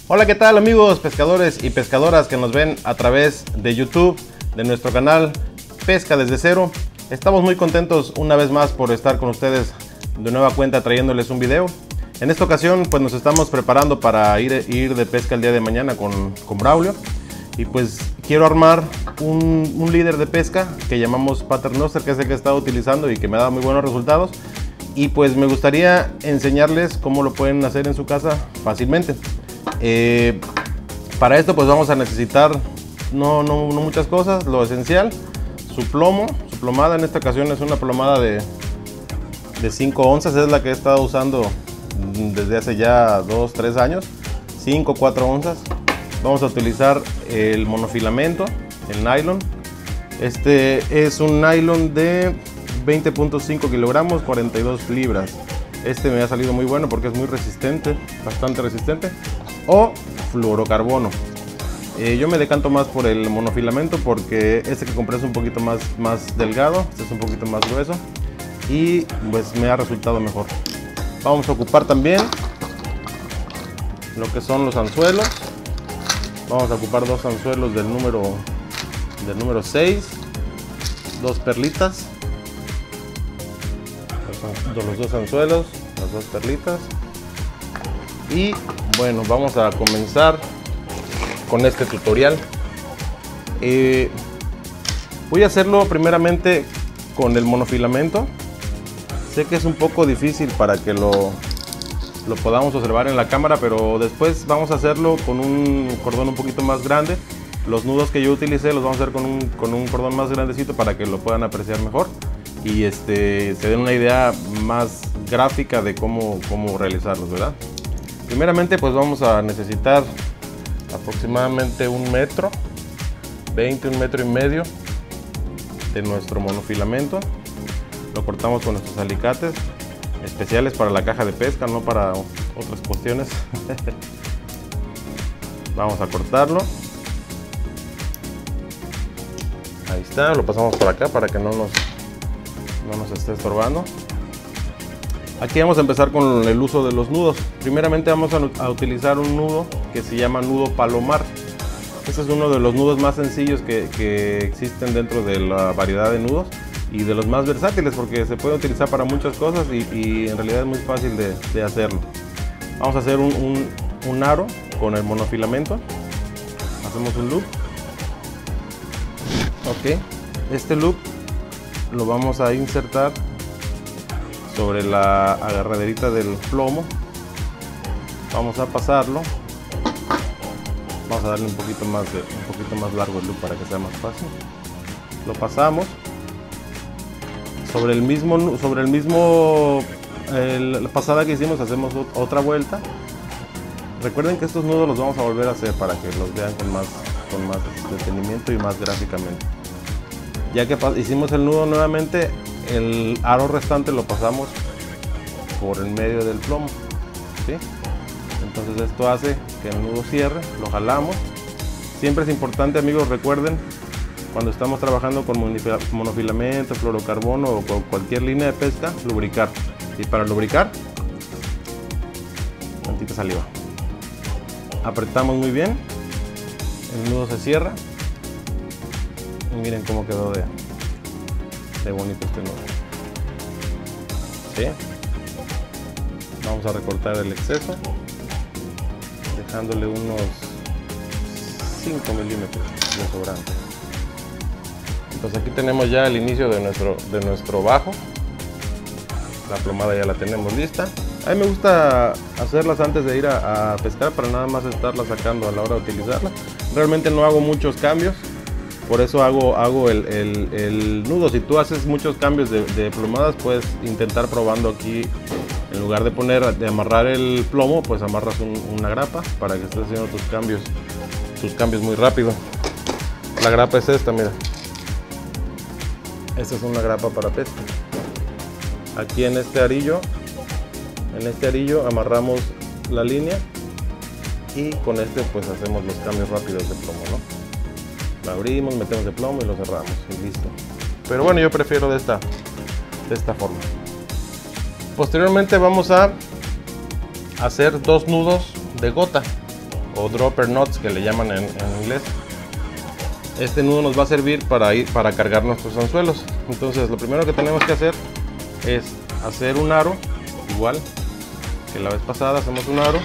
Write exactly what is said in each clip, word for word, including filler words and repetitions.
Hola, ¿qué tal amigos pescadores y pescadoras que nos ven a través de YouTube, de nuestro canal Pesca Desde Cero? Estamos muy contentos una vez más por estar con ustedes de nueva cuenta trayéndoles un video. En esta ocasión pues nos estamos preparando para ir, ir de pesca el día de mañana con, con Braulio. Y pues quiero armar un, un líder de pesca que llamamos Paternoster, que es el que he estado utilizando y que me ha dado muy buenos resultados. Y pues me gustaría enseñarles cómo lo pueden hacer en su casa fácilmente. Eh, para esto pues vamos a necesitar no, no, no muchas cosas, lo esencial: su plomo, su plomada. En esta ocasión es una plomada de, de cinco onzas, es la que he estado usando desde hace ya dos tres años, cinco cuatro onzas. Vamos a utilizar el monofilamento, el nylon. Este es un nylon de veinte punto cinco kilogramos, cuarenta y dos libras. Este me ha salido muy bueno porque es muy resistente, bastante resistente. O fluorocarbono. Eh, yo me decanto más por el monofilamento porque este que compré es un poquito más, más delgado, este es un poquito más grueso y pues me ha resultado mejor. Vamos a ocupar también lo que son los anzuelos. Vamos a ocupar dos anzuelos del número, del número seis, dos perlitas, los, los dos anzuelos, las dos perlitas. Y bueno, vamos a comenzar con este tutorial. Eh, voy a hacerlo primeramente con el monofilamento. Sé que es un poco difícil para que lo, lo podamos observar en la cámara, pero después vamos a hacerlo con un cordón un poquito más grande. Los nudos que yo utilicé los vamos a hacer con un, con un cordón más grandecito para que lo puedan apreciar mejor y este, se den una idea más gráfica de cómo, cómo realizarlos, ¿verdad? Primeramente pues vamos a necesitar aproximadamente un metro, veinte, un metro y medio de nuestro monofilamento. Lo cortamos con nuestros alicates especiales para la caja de pesca, no para otras cuestiones. Vamos a cortarlo. Ahí está, lo pasamos por acá para que no nos, no nos esté estorbando. Aquí vamos a empezar con el uso de los nudos. Primeramente vamos a, a utilizar un nudo que se llama nudo palomar. Este es uno de los nudos más sencillos que, que existen dentro de la variedad de nudos y de los más versátiles porque se puede utilizar para muchas cosas y, y en realidad es muy fácil de, de hacerlo. Vamos a hacer un, un, un aro con el monofilamento. Hacemos un loop. Ok, este loop lo vamos a insertar sobre la agarraderita del plomo. Vamos a pasarlo. Vamos a darle un poquito más de, un poquito más largo el loop para que sea más fácil. Lo pasamos sobre el mismo, sobre el mismo, el, la pasada que hicimos hacemos otra vuelta. Recuerden que estos nudos los vamos a volver a hacer para que los vean con más, con más detenimiento y más gráficamente. Ya que hicimos el nudo nuevamente, el aro restante lo pasamos por el medio del plomo, ¿sí? Entonces esto hace que el nudo cierre, lo jalamos. Siempre es importante, amigos, recuerden, cuando estamos trabajando con monofilamento, fluorocarbono o con cualquier línea de pesca, lubricar. Y para lubricar, tantita saliva. Apretamos muy bien, el nudo se cierra y miren cómo quedó de, de bonito este nudo. ¿Sí? Vamos a recortar el exceso, dejándole unos cinco milímetros de sobrante. Entonces aquí tenemos ya el inicio de nuestro, de nuestro bajo. La plomada ya la tenemos lista. A mí me gusta hacerlas antes de ir a, a pescar para nada más estarlas sacando a la hora de utilizarla. Realmente no hago muchos cambios, por eso hago, hago el, el, el nudo. Si tú haces muchos cambios de, de plomadas, puedes intentar probando aquí. En lugar de poner, de amarrar el plomo, pues amarras un, una grapa para que estés haciendo tus cambios, tus cambios muy rápido. La grapa es esta, mira. Esta es una grapa para pesca. Aquí en este arillo, en este arillo amarramos la línea y con este pues hacemos los cambios rápidos de plomo, ¿no? Lo abrimos, metemos el plomo y lo cerramos y listo. Pero bueno, yo prefiero de esta, de esta forma. Posteriormente vamos a hacer dos nudos de gota o dropper knots que le llaman en, en inglés. Este nudo nos va a servir para ir para cargar nuestros anzuelos. Entonces lo primero que tenemos que hacer es hacer un aro, igual que la vez pasada. Hacemos un aro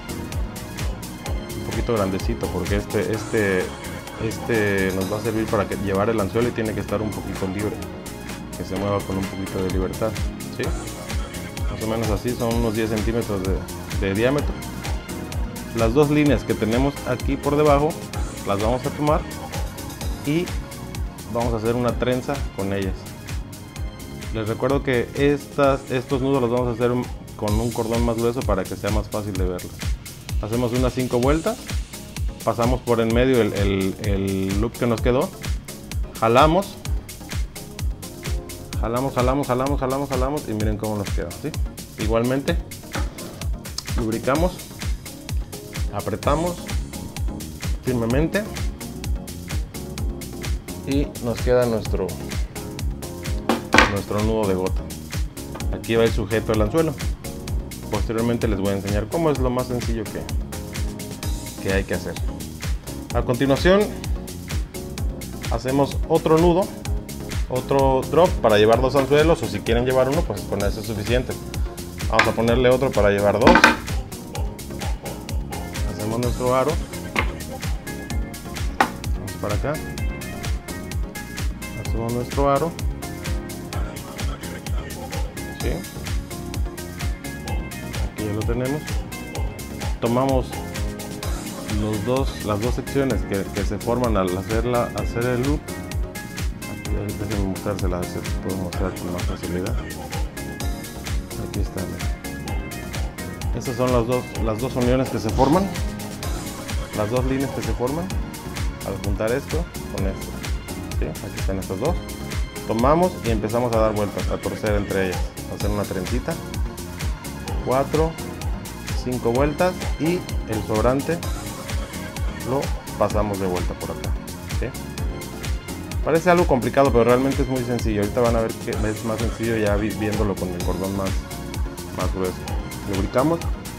un poquito grandecito, porque este, este, este nos va a servir para que, llevar el anzuelo, y tiene que estar un poquito libre, que se mueva con un poquito de libertad, ¿sí? Más o menos así, son unos diez centímetros de, de diámetro. Las dos líneas que tenemos aquí por debajo las vamos a tomar y vamos a hacer una trenza con ellas. Les recuerdo que estas, estos nudos los vamos a hacer con un cordón más grueso para que sea más fácil de verlos. Hacemos unas cinco vueltas, pasamos por en medio el, el, el loop que nos quedó, jalamos, jalamos, jalamos, jalamos, jalamos, jalamos y miren cómo nos queda, ¿sí? Igualmente, lubricamos, apretamos firmemente y nos queda nuestro, nuestro nudo de gota. Aquí va el sujeto del anzuelo. Posteriormente les voy a enseñar cómo es lo más sencillo que, que hay que hacer. A continuación hacemos otro nudo, otro drop para llevar dos anzuelos, o si quieren llevar uno, pues con eso es suficiente. Vamos a ponerle otro para llevar dos. Hacemos nuestro aro. Vamos para acá. Hacemos nuestro aro. ¿Sí? Aquí ya lo tenemos. Tomamos los dos, las dos secciones que, que se forman al hacerla, hacer el loop. Aquí, déjenme mostrársela, se puedo mostrar con más facilidad. Aquí está. Estas son las dos, las dos uniones que se forman, las dos líneas que se forman al juntar esto con esto, ¿sí? Aquí están estas dos. Tomamos y empezamos a dar vueltas, a torcer entre ellas, a hacer una trencita, cuatro, cinco vueltas, y el sobrante lo pasamos de vuelta por acá, ¿sí? Parece algo complicado, pero realmente es muy sencillo. Ahorita van a ver que es más sencillo ya viéndolo con el cordón más, más grueso. Lubricamos,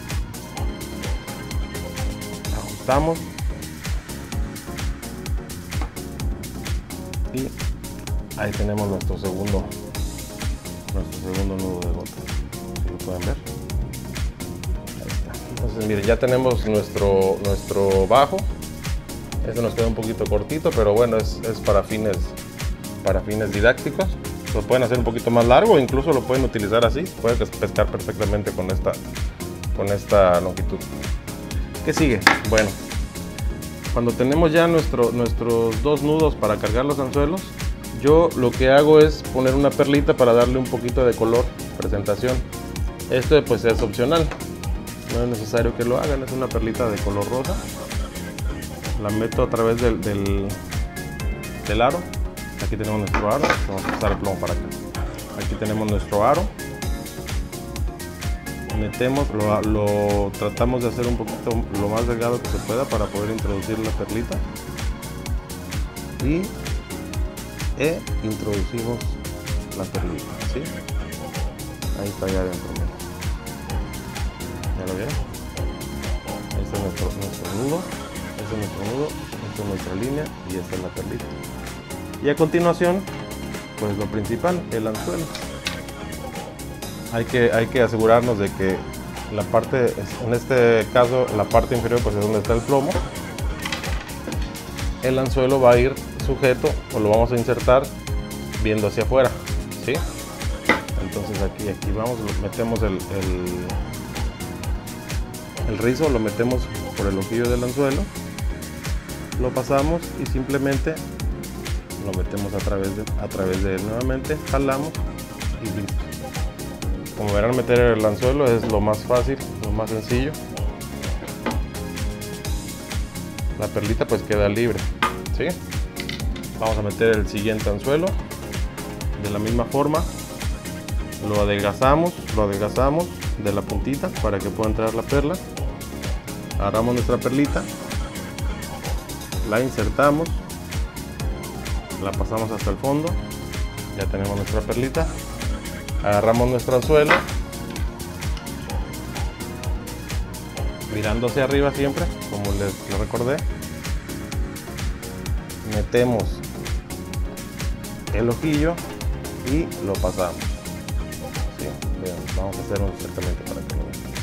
ajustamos y ahí tenemos nuestro segundo nuestro segundo nudo de gota, si lo pueden ver. Ahí está. Entonces miren, ya tenemos nuestro nuestro bajo. Este nos queda un poquito cortito, pero bueno, es, es para fines para fines didácticos. Lo pueden hacer un poquito más largo, incluso lo pueden utilizar así. Puede pescar perfectamente con esta con esta longitud. ¿Qué sigue? Bueno, cuando tenemos ya nuestro, nuestros dos nudos para cargar los anzuelos, yo lo que hago es poner una perlita para darle un poquito de color, presentación. Esto pues es opcional, no es necesario que lo hagan. Es una perlita de color rosa. La meto a través del, del, del aro. Aquí tenemos nuestro aro. Vamos a pasar el plomo para acá. Aquí tenemos nuestro aro. Metemos, lo, lo tratamos de hacer un poquito lo más delgado que se pueda para poder introducir la perlita. Y e introducimos la perlita, ¿sí? Ahí está ya adentro. ¿Ya lo vieron? Ahí está nuestro, nuestro nudo. Este es nuestro nudo, esta es nuestra línea y esta es la perlita. Y a continuación, pues lo principal, el anzuelo. Hay que, hay que asegurarnos de que la parte, en este caso, la parte inferior pues es donde está el plomo. El anzuelo va a ir sujeto, o lo vamos a insertar viendo hacia afuera, ¿sí? Entonces aquí, aquí vamos, metemos el, el, el rizo, lo metemos por el ojillo del anzuelo, lo pasamos y simplemente lo metemos a través de, a través de él nuevamente, jalamos y listo. Como verán, meter el anzuelo es lo más fácil, lo más sencillo. La perlita pues queda libre, ¿sí? Vamos a meter el siguiente anzuelo de la misma forma. Lo adelgazamos, lo adelgazamos de la puntita para que pueda entrar la perla. Agarramos nuestra perlita, la insertamos, la pasamos hasta el fondo, ya tenemos nuestra perlita. Agarramos nuestro anzuelo, mirando hacia arriba siempre, como les, les recordé. Metemos el ojillo y lo pasamos. Sí, vean, vamos a hacerlo exactamente para que lo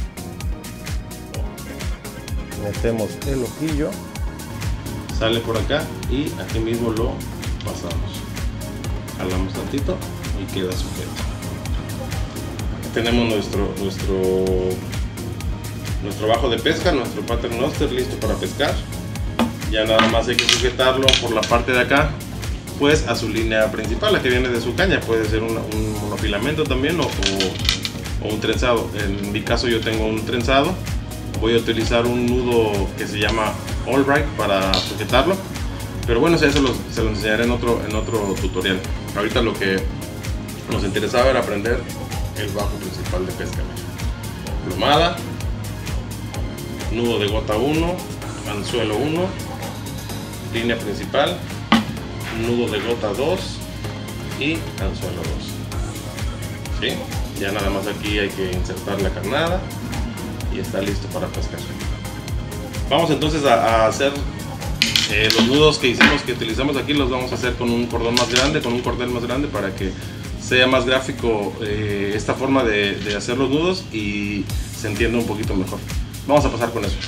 vean. Metemos el ojillo, sale por acá y aquí mismo lo pasamos. Jalamos tantito y queda sujeto. Tenemos nuestro nuestro nuestro bajo de pesca, nuestro paternoster listo para pescar. Ya nada más hay que sujetarlo por la parte de acá, pues a su línea principal, la que viene de su caña. Puede ser un, un monofilamento también o, o, o un trenzado. En mi caso yo tengo un trenzado. Voy a utilizar un nudo que se llama Albright para sujetarlo, pero bueno, eso lo, se lo enseñaré en otro, en otro tutorial. Ahorita lo que nos interesaba era aprender el bajo principal de pesca. Plomada, nudo de gota uno, anzuelo uno, línea principal, nudo de gota dos y anzuelo dos. ¿Sí? Ya nada más aquí hay que insertar la carnada y está listo para pescar. Vamos entonces a, a hacer eh, los nudos que hicimos, que utilizamos aquí, los vamos a hacer con un cordón más grande, con un cordel más grande, para que sea más gráfico eh, esta forma de, de hacer los nudos y se entienda un poquito mejor. Vamos a pasar con eso.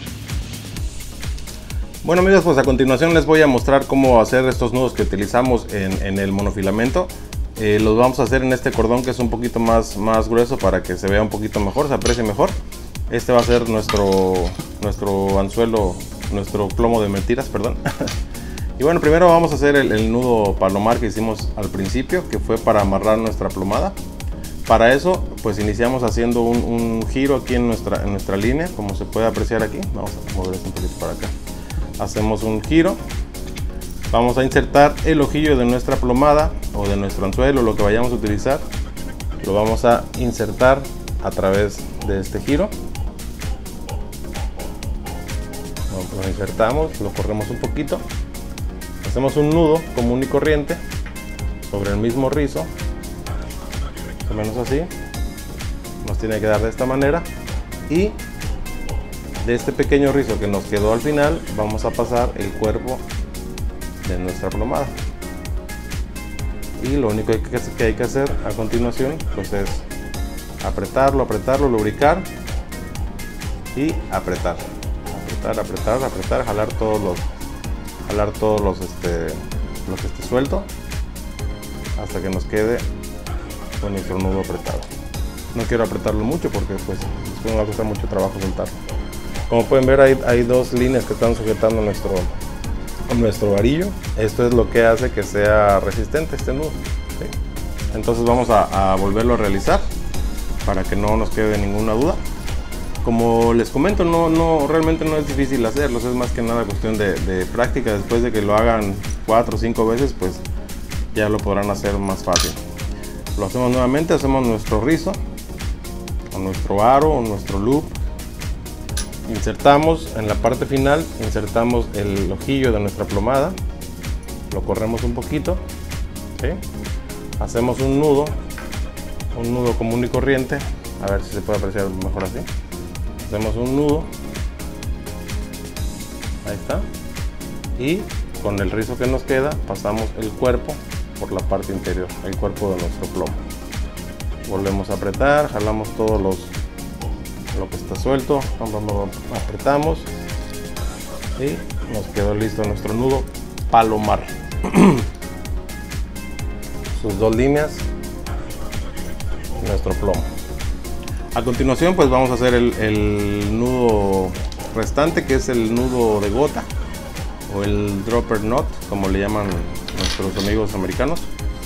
Bueno amigos, pues a continuación les voy a mostrar cómo hacer estos nudos que utilizamos en, en el monofilamento. Eh, los vamos a hacer en este cordón que es un poquito más, más grueso para que se vea un poquito mejor, se aprecie mejor. Este va a ser nuestro, nuestro anzuelo, nuestro plomo de mentiras, perdón. Y bueno, primero vamos a hacer el, el nudo palomar que hicimos al principio, que fue para amarrar nuestra plomada. Para eso, pues iniciamos haciendo un, un giro aquí en nuestra, en nuestra línea, como se puede apreciar aquí. Vamos a mover esto un poquito para acá. Hacemos un giro. Vamos a insertar el ojillo de nuestra plomada o de nuestro anzuelo, lo que vayamos a utilizar. Lo vamos a insertar a través de este giro. Lo insertamos, lo corremos un poquito. Hacemos un nudo común y corriente sobre el mismo rizo, más o menos así. Nos tiene que dar de esta manera. Y de este pequeño rizo que nos quedó al final, vamos a pasar el cuerpo de nuestra plomada. Y lo único que hay que hacer a continuación pues es apretarlo, apretarlo, lubricar y apretar. Apretar, apretar, apretar, jalar todos los, jalar todos los, este, lo que esté suelto hasta que nos quede con nuestro nudo apretado. No quiero apretarlo mucho porque pues después me va a costar mucho trabajo soltarlo. Como pueden ver, hay, hay dos líneas que están sujetando nuestro, nuestro varillo. Esto es lo que hace que sea resistente este nudo, ¿sí? Entonces vamos a, a volverlo a realizar para que no nos quede ninguna duda. Como les comento, no, no, realmente no es difícil hacerlos, es más que nada cuestión de, de práctica. Después de que lo hagan cuatro o cinco veces, pues ya lo podrán hacer más fácil. Lo hacemos nuevamente, hacemos nuestro rizo, o nuestro aro, o nuestro loop. Insertamos en la parte final, insertamos el ojillo de nuestra plomada, lo corremos un poquito, ¿sí? Hacemos un nudo, un nudo común y corriente, a ver si se puede apreciar mejor así. Hacemos un nudo, ahí está, y con el rizo que nos queda pasamos el cuerpo por la parte interior, el cuerpo de nuestro plomo. Volvemos a apretar, jalamos todos los lo que está suelto, apretamos y nos quedó listo nuestro nudo palomar. Sus dos líneas, nuestro plomo. A continuación pues vamos a hacer el, el nudo restante, que es el nudo de gota o el dropper knot, como le llaman nuestros amigos americanos.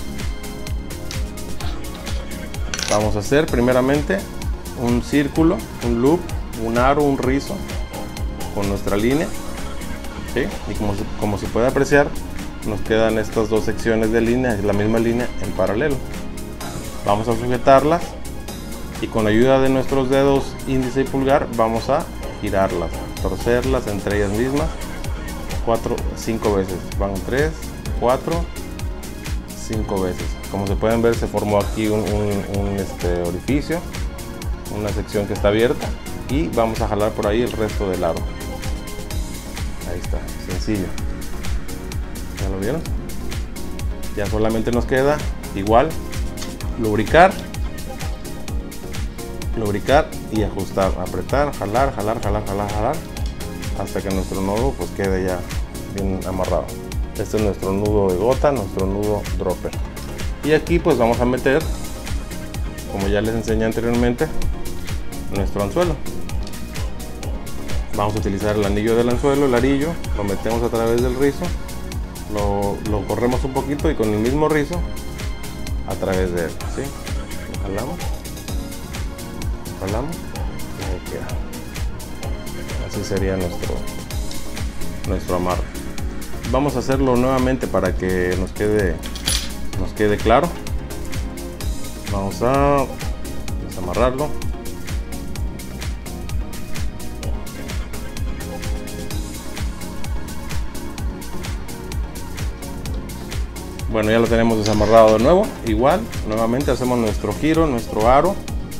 Vamos a hacer primeramente un círculo, un loop, un aro, un rizo con nuestra línea, ¿sí? Y como, como se puede apreciar, nos quedan estas dos secciones de línea, la misma línea en paralelo. Vamos a sujetarlas y con ayuda de nuestros dedos índice y pulgar vamos a girarlas, torcerlas entre ellas mismas cuatro, cinco veces. Van tres, cuatro, cinco veces. Como se pueden ver, se formó aquí un, un, un este, orificio, una sección que está abierta. y vamos a jalar por ahí el resto del aro. Ahí está, sencillo. ¿Ya lo vieron? Ya solamente nos queda igual lubricar, lubricar y ajustar, apretar, jalar, jalar, jalar, jalar, jalar, hasta que nuestro nudo pues quede ya bien amarrado. Este es nuestro nudo de gota, nuestro nudo dropper. Y aquí pues vamos a meter, como ya les enseñé anteriormente, nuestro anzuelo. Vamos a utilizar el anillo del anzuelo, el arillo, lo metemos a través del rizo, lo, lo corremos un poquito y con el mismo rizo a través de él, ¿sí? Lo jalamos, lo jalamos y ahí queda. Así sería nuestro, nuestro amarre. Vamos a hacerlo nuevamente para que nos quede, nos quede claro. Vamos a desamarrarlo. Bueno, ya lo tenemos desamarrado de nuevo. Igual, nuevamente hacemos nuestro giro, nuestro aro.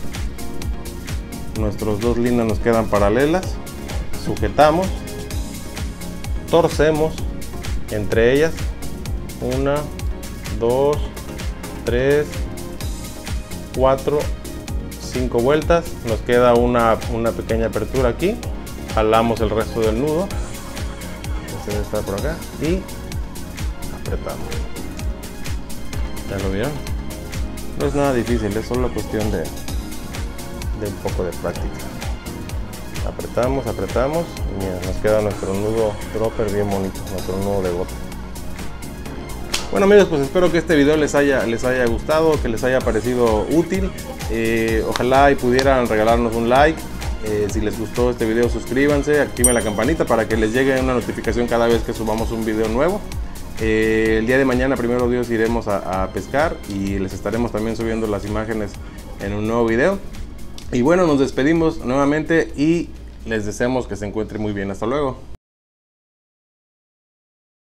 Nuestros dos líneas nos quedan paralelas. Sujetamos, torcemos entre ellas. Una, dos, tres, cuatro, cinco vueltas. Nos queda una, una pequeña apertura aquí. Jalamos el resto del nudo. Este debe estar por acá. Y apretamos. ¿Ya lo vieron? No es nada difícil, es solo cuestión de, de un poco de práctica. Apretamos, apretamos y mira, nos queda nuestro nudo dropper bien bonito, nuestro nudo de gota. Bueno amigos, pues espero que este video les haya, les haya gustado, que les haya parecido útil. Eh, ojalá y pudieran regalarnos un like. Eh, si les gustó este video, suscríbanse, activen la campanita para que les llegue una notificación cada vez que subamos un video nuevo. Eh, el día de mañana, primero Dios, iremos a, a pescar y les estaremos también subiendo las imágenes en un nuevo video. Y bueno, nos despedimos nuevamente y les deseamos que se encuentren muy bien. Hasta luego.